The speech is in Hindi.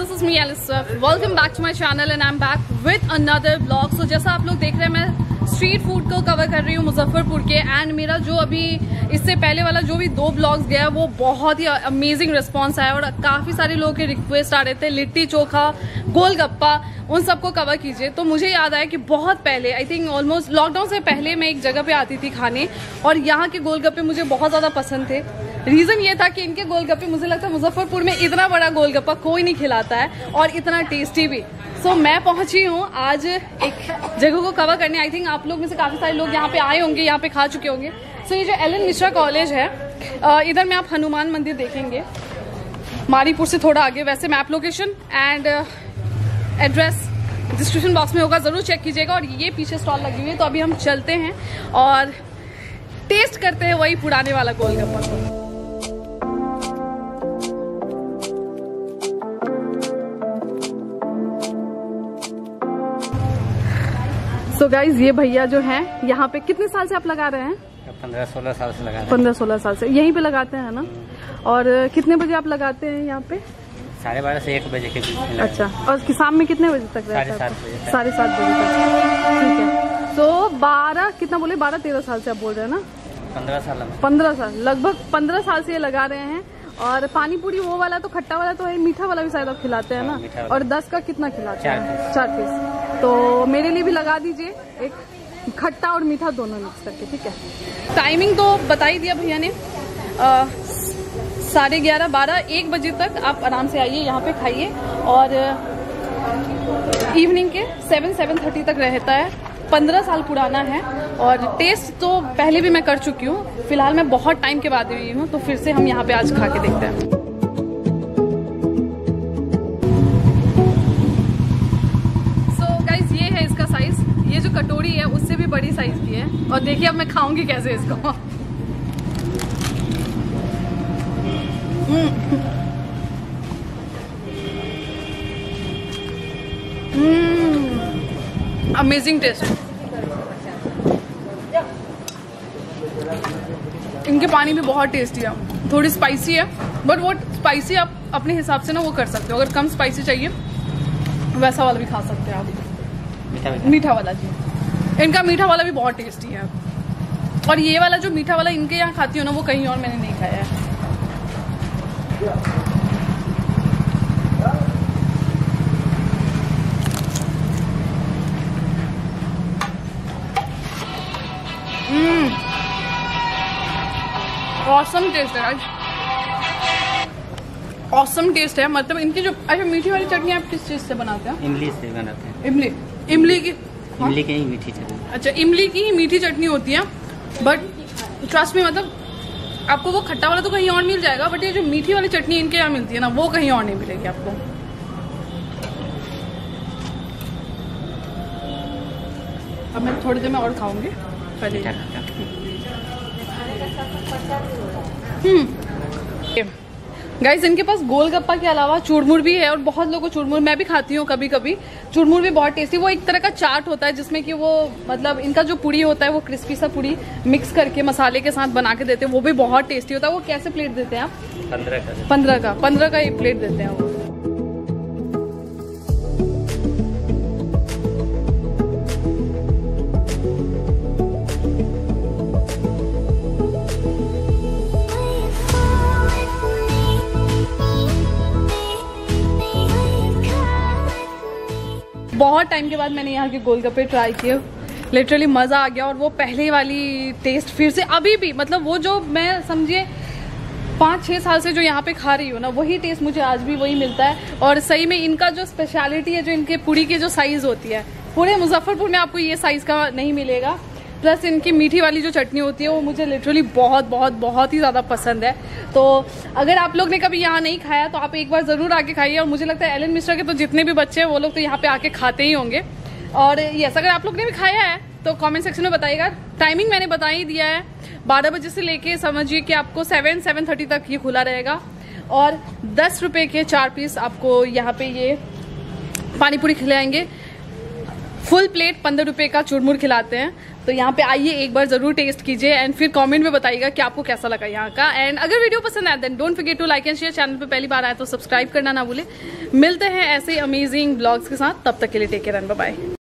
this is me Alice. Welcome back to my channel and I'm back with another vlog. So जैसा आप लोग देख रहे हैं मैं स्ट्रीट फूड को कवर कर रही हूँ मुजफ्फरपुर के। एंड मेरा जो अभी इससे पहले वाला जो भी 2 ब्लॉग्स गया वो बहुत ही अमेजिंग रिस्पांस आया और काफ़ी सारे लोगों के रिक्वेस्ट आ रहे थे लिट्टी चोखा गोलगप्पा उन सबको कवर कीजिए। तो मुझे याद आया कि बहुत पहले आई थिंक ऑलमोस्ट लॉकडाउन से पहले मैं एक जगह पे आती थी खाने और यहाँ के गोलगप्पे मुझे बहुत ज़्यादा पसंद थे। रीज़न ये था कि इनके गोलगप्पे मुझे लगता है मुजफ्फरपुर में इतना बड़ा गोलगप्पा कोई नहीं खिलाता है और इतना टेस्टी भी। सो मैं पहुंची हूँ आज एक जगह को कवर करने। आई थिंक आप लोग में से काफ़ी सारे लोग यहाँ पे आए होंगे, यहाँ पे खा चुके होंगे। सो ये जो एलन मिश्रा कॉलेज है इधर में आप हनुमान मंदिर देखेंगे मारीपुर से थोड़ा आगे। वैसे map location and address description box में होगा, ज़रूर चेक कीजिएगा। और ये पीछे स्टॉल लगी हुई है तो अभी हम चलते हैं और टेस्ट करते हैं वही पुराने वाला गोलगप्पा को। सो गाइज ये भैया जो हैं यहाँ पे कितने साल से आप लगा रहे हैं? 15-16 साल से लगा रहे हैं। 15-16 साल से यहीं पे लगाते हैं ना? और कितने बजे आप लगाते हैं यहाँ पे? 12:30 से 1 बजे के बीच। अच्छा, और शाम में कितने बजे तक रहता है? 7:30 बजे। 7:30 बजे तक, ठीक है। तो 12 कितना बोले 12-13 साल से आप बोल रहे हैं ना? 15 साल। 15 साल, लगभग 15 साल से ये लगा रहे हैं। और पानी पूरी वो वाला तो खट्टा वाला तो है, मीठा वाला भी शायद आप खिलाते हैं ना? और 10 का कितना खिलाते हैं? 4 पीस। तो मेरे लिए भी लगा दीजिए एक खट्टा और मीठा दोनों मिक्स करके, ठीक है। टाइमिंग तो बता ही दिया भैया ने, 11:30, 12, 1 बजे तक आप आराम से आइए यहाँ पे खाइए। और इवनिंग के 7-7:30 तक रहता है। 15 साल पुराना है और टेस्ट तो पहले भी मैं कर चुकी हूँ। फिलहाल मैं बहुत टाइम के बाद हुई हूँ तो फिर से हम यहाँ पे आज खा के देखते हैं। सो गाइस ये है इसका साइज, ये जो कटोरी है उससे भी बड़ी साइज की है। और देखिए अब मैं खाऊंगी कैसे इसको। Amazing taste. इनके पानी भी बहुत टेस्टी है, थोड़ी स्पाइसी है बट वो स्पाइसी आप अपने हिसाब से ना वो कर सकते हो। अगर कम स्पाइसी चाहिए वैसा वाला भी खा सकते हैं आप, मीठा वाला जी। इनका मीठा वाला भी बहुत टेस्टी है। और ये वाला जो मीठा वाला इनके यहाँ खाती हूँ ना वो कहीं और मैंने नहीं खाया है। ऑसम टेस्ट है आज, ऑसम टेस्ट है। मतलब इनकी जो अच्छा मीठी वाली चटनी आप किस चीज से बनाते हैं? इमली से बनाते हैं। इमली की इमली की ही मीठी चटनी। अच्छा, इमली की ही मीठी चटनी होती है। बट ट्रस्ट में मतलब आपको वो खट्टा वाला तो कहीं और मिल जाएगा बट ये जो मीठी वाली चटनी इनके यहाँ मिलती है ना वो कहीं और नहीं मिलेगी आपको। अब मैं थोड़ी देर में और खाऊंगी पहले। गाइस इनके पास गोलगप्पा के अलावा चूरमुर भी है और बहुत लोगों को चूरमुर, मैं भी खाती हूँ कभी कभी। चूरमुर भी बहुत टेस्टी, वो एक तरह का चाट होता है जिसमें कि वो मतलब इनका जो पूड़ी होता है वो क्रिस्पी सा पूड़ी मिक्स करके मसाले के साथ बना के देते हैं, वो भी बहुत टेस्टी होता है। वो कैसे प्लेट देते हैं आप? 15 का एक प्लेट देते हैं वो। बहुत टाइम के बाद मैंने यहाँ के गोलगप्पे ट्राई किए, लिटरली मज़ा आ गया। और वो पहले वाली टेस्ट फिर से अभी भी मतलब वो जो मैं समझिए 5-6 साल से जो यहाँ पे खा रही हूँ ना वही टेस्ट मुझे आज भी वही मिलता है। और सही में इनका जो स्पेशलिटी है, जो इनके पूरी की जो साइज़ होती है पूरे मुजफ्फरपुर में आपको ये साइज़ का नहीं मिलेगा। प्लस इनकी मीठी वाली जो चटनी होती है वो मुझे लिटरली बहुत ही ज़्यादा पसंद है। तो अगर आप लोग ने कभी यहाँ नहीं खाया तो आप एक बार ज़रूर आके खाइए। और मुझे लगता है एलन मिश्रा के तो जितने भी बच्चे हैं वो लोग तो यहाँ पे आके खाते ही होंगे। और यस, अगर आप लोग ने भी खाया है तो कमेंट सेक्शन में बताइएगा। टाइमिंग मैंने बता ही दिया है, 12 बजे से लेके समझिए कि आपको 7-7:30 तक ये खुला रहेगा। और 10 रुपये के 4 पीस आपको यहाँ पे ये पानी पूरी खिलाएंगे। फुल प्लेट 15 रुपये का चूरमुर खिलाते हैं। तो यहाँ पे आइए, एक बार जरूर टेस्ट कीजिए एंड फिर कमेंट में बताइएगा कि आपको कैसा लगा यहाँ का। एंड अगर वीडियो पसंद आए then don't forget to like and share. Channel पे पहली बार आए तो सब्सक्राइब करना ना भूले। मिलते हैं ऐसे अमेजिंग ब्लॉग्स के साथ, तब तक के लिए take care and bye bye.